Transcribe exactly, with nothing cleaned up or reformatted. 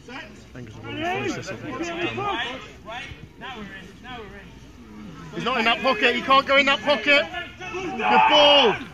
Fingers are really close, this is. Right, right. Now we're in. Now we're in. He's not in that pocket. He can't go in that pocket. Good ball.